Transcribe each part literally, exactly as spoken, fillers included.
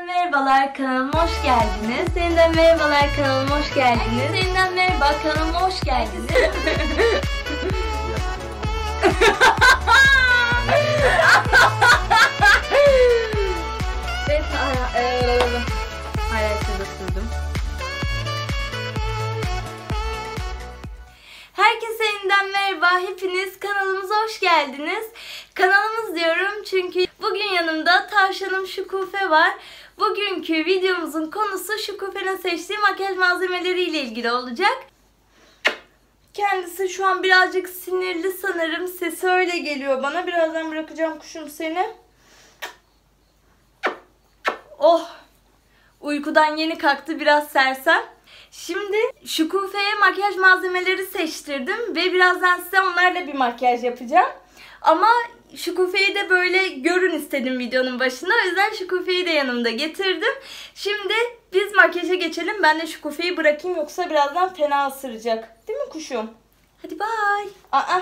Merhabalar, kanalıma hoş geldiniz. Yeniden merhabalar, kanalıma hoş geldiniz. Yeniden merhaba, kanalıma hoş geldiniz. Ve hayatımda sürdüm. Herkese yeniden merhaba. Hepiniz kanalımıza hoş geldiniz. Kanalımız diyorum çünkü bugün yanımda tavşanım Şükufe var. Bugünkü videomuzun konusu Şükufe'nin seçtiği makyaj malzemeleri ile ilgili olacak. Kendisi şu an birazcık sinirli sanırım. Sesi öyle geliyor bana. Birazdan bırakacağım kuşum seni. Oh! Uykudan yeni kalktı, biraz sersem. Şimdi Şükufe'ye makyaj malzemeleri seçtirdim ve birazdan size onlarla bir makyaj yapacağım. Ama Şükufe'yi de böyle görün istedim videonun başında. O yüzden Şükufe'yi de yanımda getirdim. Şimdi biz makyaja geçelim. Ben de Şükufe'yi bırakayım, yoksa birazdan fena ısıracak. Değil mi kuşum? Hadi bye. Aa.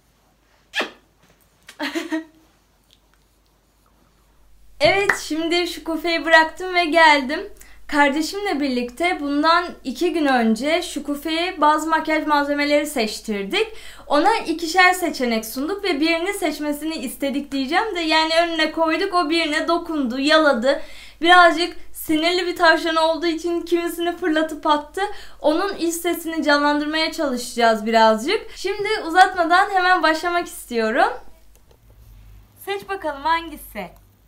Evet, şimdi Şükufe'yi bıraktım ve geldim. Kardeşimle birlikte bundan iki gün önce Şükufe'ye bazı makyaj malzemeleri seçtirdik. Ona ikişer seçenek sunduk ve birini seçmesini istedik diyeceğim de yani önüne koyduk, o birine dokundu, yaladı. Birazcık sinirli bir tavşan olduğu için kimisini fırlatıp attı. Onun iç sesini canlandırmaya çalışacağız birazcık. Şimdi uzatmadan hemen başlamak istiyorum. Seç bakalım hangisi?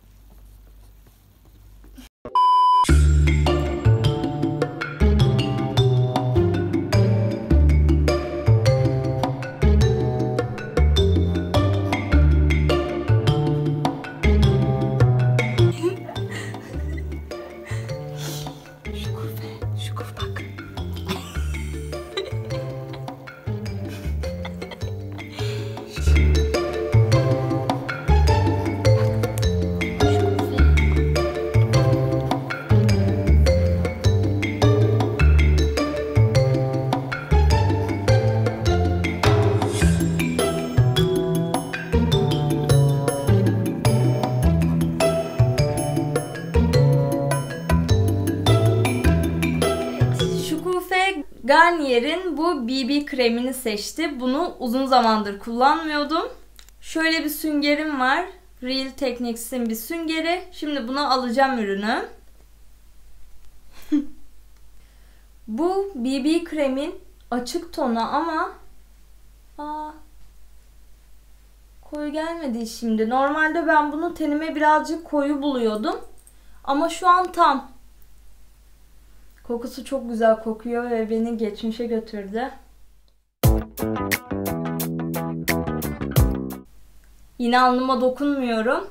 Garnier'in bu B B kremini seçti. Bunu uzun zamandır kullanmıyordum. Şöyle bir süngerim var. Real Techniques'in bir süngeri. Şimdi buna alacağım ürünü. Bu B B kremin açık tonu ama aa, koyu gelmedi şimdi. Normalde ben bunu tenime birazcık koyu buluyordum. Ama şu an tam. Kokusu çok güzel kokuyor ve beni geçmişe götürdü. Yine alnıma dokunmuyorum.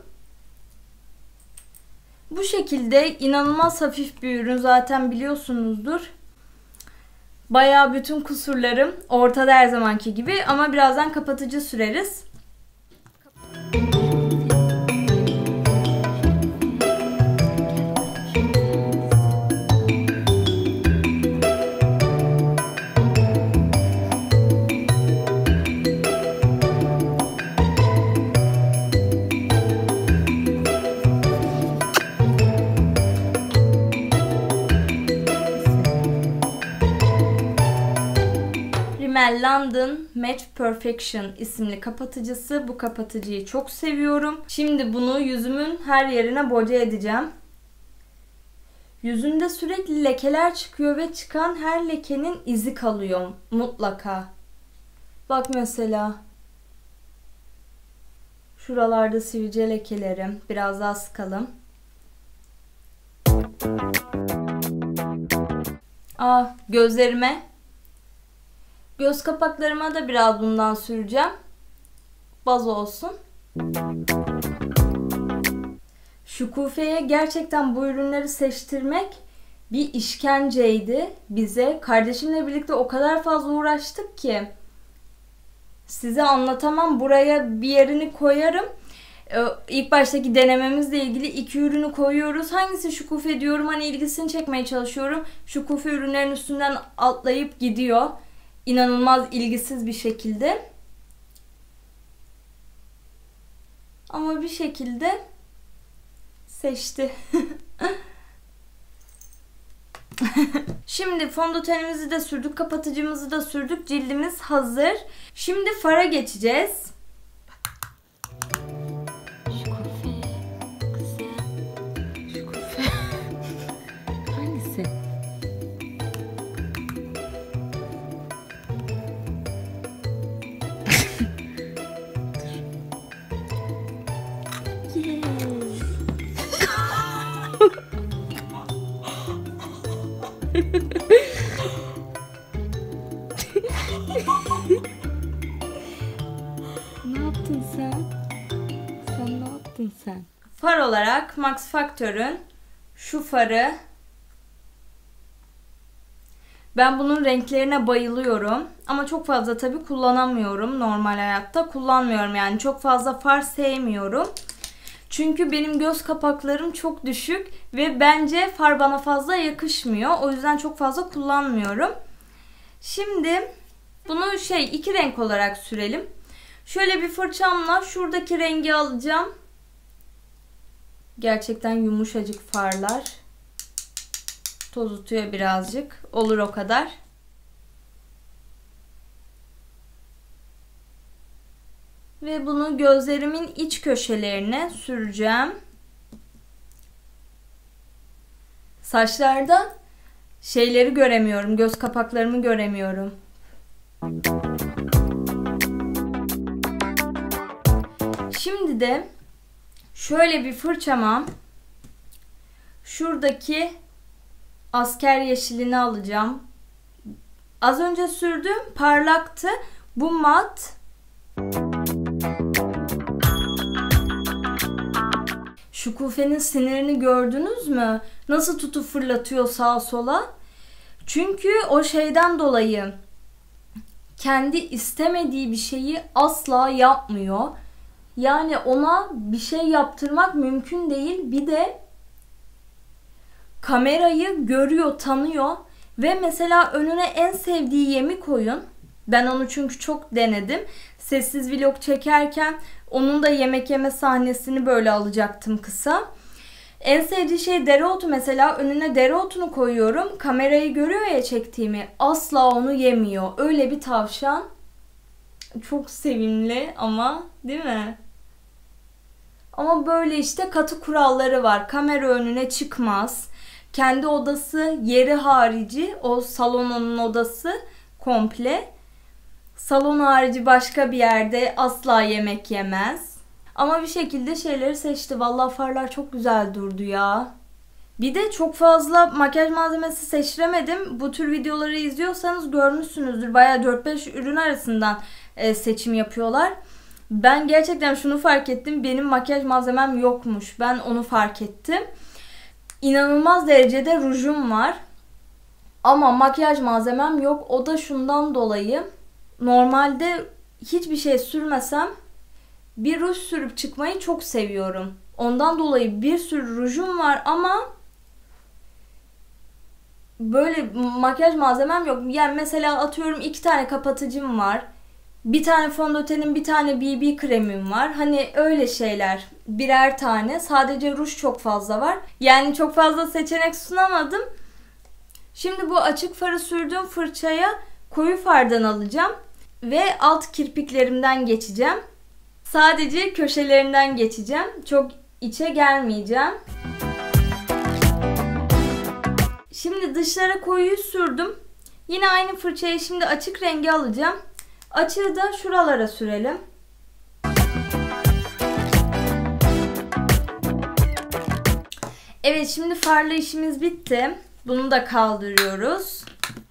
Bu şekilde inanılmaz hafif bir ürün, zaten biliyorsunuzdur. Bayağı bütün kusurlarım ortada her zamanki gibi, ama birazdan kapatıcı süreriz. London Match Perfection isimli kapatıcısı. Bu kapatıcıyı çok seviyorum. Şimdi bunu yüzümün her yerine boca edeceğim. Yüzümde sürekli lekeler çıkıyor ve çıkan her lekenin izi kalıyor mutlaka. Bak mesela. Şuralarda sivilce lekelerim. Biraz daha sıkalım. Aa, gözlerime. Göz kapaklarıma da biraz bundan süreceğim. Baz olsun. Şükufe'ye gerçekten bu ürünleri seçtirmek bir işkenceydi bize. Kardeşimle birlikte o kadar fazla uğraştık ki size anlatamam. Buraya bir yerini koyarım. İlk baştaki denememizle ilgili iki ürünü koyuyoruz. Hangisi Şükufe diyorum, hani ilgisini çekmeye çalışıyorum. Şükufe ürünlerin üstünden atlayıp gidiyor. İnanılmaz ilgisiz bir şekilde. Ama bir şekilde seçti. Şimdi fondötenimizi de sürdük, kapatıcımızı da sürdük. Cildimiz hazır. Şimdi fara geçeceğiz. Şukufe. Kızım. Şukufe. Hangisi? Ne yaptın sen? Sen ne yaptın sen? Far olarak Max Factor'ın şu farı. Ben bunun renklerine bayılıyorum. Ama çok fazla tabii kullanamıyorum. Normal hayatta kullanmıyorum. Yani çok fazla far sevmiyorum. Çünkü benim göz kapaklarım çok düşük ve bence far bana fazla yakışmıyor. O yüzden çok fazla kullanmıyorum. Şimdi bunu şey iki renk olarak sürelim. Şöyle bir fırçamla şuradaki rengi alacağım. Gerçekten yumuşacık farlar. Tozutuyor birazcık. Olur o kadar. Ve bunu gözlerimin iç köşelerine süreceğim. Saçlarda şeyleri göremiyorum. Göz kapaklarımı göremiyorum. Şimdi de şöyle bir fırçama şuradaki asker yeşilini alacağım. Az önce sürdüğüm parlaktı. Bu mat. Şukufe'nin sinirini gördünüz mü? Nasıl tutup fırlatıyor sağa sola? Çünkü o şeyden dolayı kendi istemediği bir şeyi asla yapmıyor. Yani ona bir şey yaptırmak mümkün değil. Bir de kamerayı görüyor, tanıyor ve mesela önüne en sevdiği yemi koyun. Ben onu çünkü çok denedim. Sessiz vlog çekerken onun da yemek yeme sahnesini böyle alacaktım kısa. En sevdiği şey dereotu mesela. Önüne dereotunu koyuyorum. Kamerayı görüyor ya çektiğimi. Asla onu yemiyor. Öyle bir tavşan. Çok sevimli ama değil mi? Ama böyle işte katı kuralları var. Kamera önüne çıkmaz. Kendi odası yeri harici. O salonun odası komple. Salon harici başka bir yerde asla yemek yemez. Ama bir şekilde şeyleri seçti. Vallahi farlar çok güzel durdu ya. Bir de çok fazla makyaj malzemesi seçtiremedim. Bu tür videoları izliyorsanız görmüşsünüzdür. Bayağı dört beş ürün arasından seçim yapıyorlar. Ben gerçekten şunu fark ettim. Benim makyaj malzemem yokmuş. Ben onu fark ettim. İnanılmaz derecede rujum var. Ama makyaj malzemem yok. O da şundan dolayı. Normalde hiçbir şey sürmesem bir ruj sürüp çıkmayı çok seviyorum. Ondan dolayı bir sürü rujum var ama böyle makyaj malzemem yok. Yani mesela atıyorum iki tane kapatıcım var. Bir tane fondötenim, bir tane B B kremim var. Hani öyle şeyler. Birer tane. Sadece ruj çok fazla var. Yani çok fazla seçenek sunamadım. Şimdi bu açık farı sürdüğüm fırçaya koyu fardan alacağım. Ve alt kirpiklerimden geçeceğim. Sadece köşelerinden geçeceğim. Çok içe gelmeyeceğim. Şimdi dışlara koyuyu sürdüm. Yine aynı fırçayı şimdi açık rengi alacağım. Açığı da şuralara sürelim. Evet, şimdi farla işimiz bitti. Bunu da kaldırıyoruz.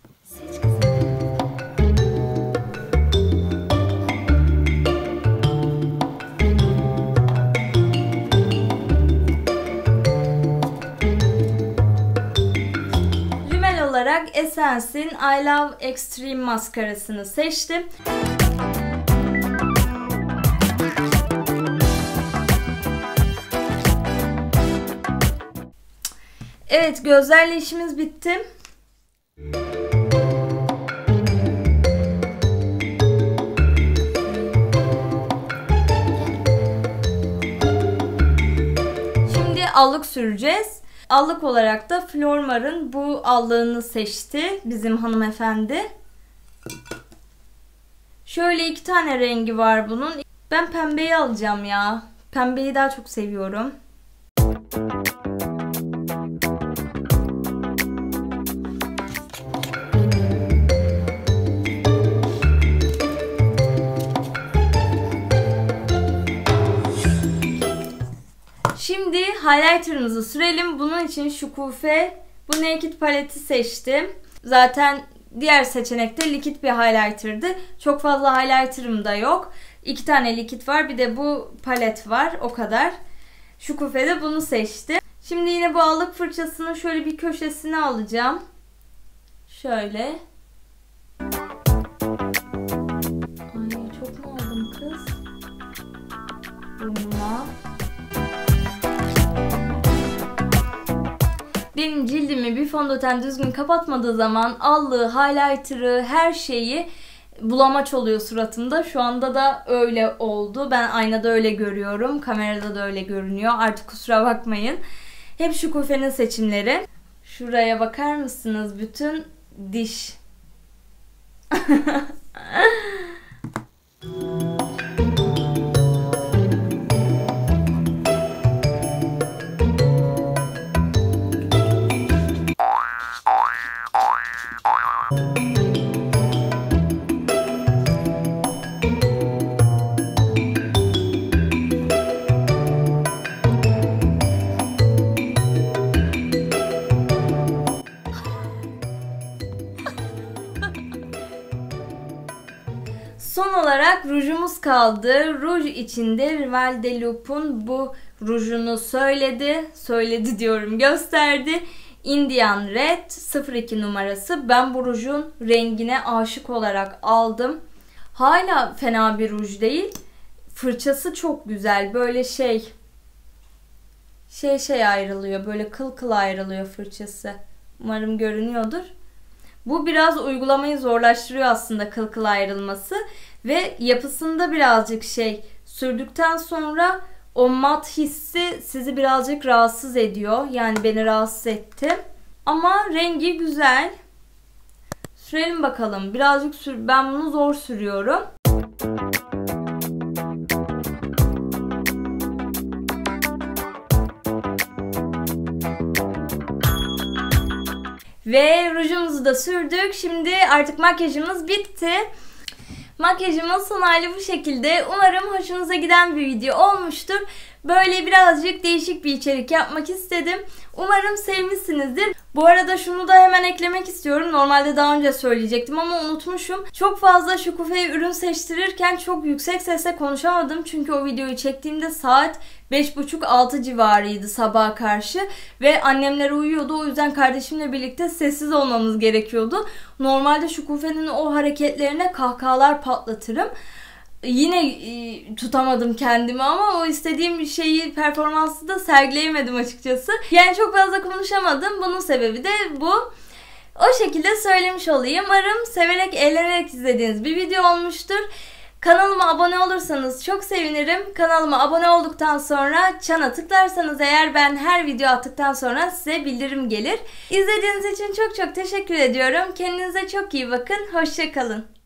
Rimel olarak Essence'in I Love Extreme maskarasını seçtim. Evet, gözlerle işimiz bitti. Şimdi allık süreceğiz. Allık olarak da Flormar'ın bu allığını seçti bizim hanımefendi. Şöyle iki tane rengi var bunun. Ben pembeyi alacağım ya. Pembeyi daha çok seviyorum. Şimdi highlighter'ımızı sürelim. Bunun için Şukufe bu Naked paleti seçtim. Zaten diğer seçenekte likit bir highlighter'dı. Çok fazla highlighter'ım da yok. İki tane likit var. Bir de bu palet var. O kadar. Şukufe de bunu seçti. Şimdi yine bu allık fırçasının şöyle bir köşesine alacağım. Şöyle. Ay çok mu aldım kız? Burnuma. Benim cildimi bir fondöten düzgün kapatmadığı zaman allığı, highlighter'ı, her şeyi bulamaç oluyor suratımda. Şu anda da öyle oldu. Ben aynada öyle görüyorum. Kamerada da öyle görünüyor. Artık kusura bakmayın. Hep Şukufe'nin seçimleri. Şuraya bakar mısınız? Bütün diş. Son olarak rujumuz kaldı. Ruj içinde Rimmel de Loup'un bu rujunu söyledi. Söyledi diyorum, gösterdi. Indian Red sıfır iki numarası. Ben bu rujun rengine aşık olarak aldım. Hala fena bir ruj değil. Fırçası çok güzel. Böyle şey şey şey ayrılıyor. Böyle kıl kıl ayrılıyor fırçası. Umarım görünüyordur. Bu biraz uygulamayı zorlaştırıyor aslında, kıl kıl ayrılması. Ve yapısında birazcık şey, sürdükten sonra o mat hissi sizi birazcık rahatsız ediyor. Yani beni rahatsız etti. Ama rengi güzel. Sürelim bakalım. Birazcık sür, ben bunu zor sürüyorum. Ve rujumuzu da sürdük. Şimdi artık makyajımız bitti. Makyajımın son hali bu şekilde. Umarım hoşunuza giden bir video olmuştur. Böyle birazcık değişik bir içerik yapmak istedim. Umarım sevmişsinizdir. Bu arada şunu da hemen eklemek istiyorum. Normalde daha önce söyleyecektim ama unutmuşum. Çok fazla Şukufe'ye ürün seçtirirken çok yüksek sesle konuşamadım. Çünkü o videoyu çektiğimde saat beş buçuk altı civarıydı sabaha karşı. Ve annemler uyuyordu. O yüzden kardeşimle birlikte sessiz olmamız gerekiyordu. Normalde Şukufe'nin o hareketlerine kahkahalar patlatırım. Yine e, tutamadım kendimi ama o istediğim şeyi, performansı da sergileyemedim açıkçası. Yani çok fazla konuşamadım. Bunun sebebi de bu. O şekilde söylemiş olayım. Umarım severek, eğlenerek izlediğiniz bir video olmuştur. Kanalıma abone olursanız çok sevinirim. Kanalıma abone olduktan sonra çana tıklarsanız eğer, ben her video attıktan sonra size bildirim gelir. İzlediğiniz için çok çok teşekkür ediyorum. Kendinize çok iyi bakın. Hoşça kalın.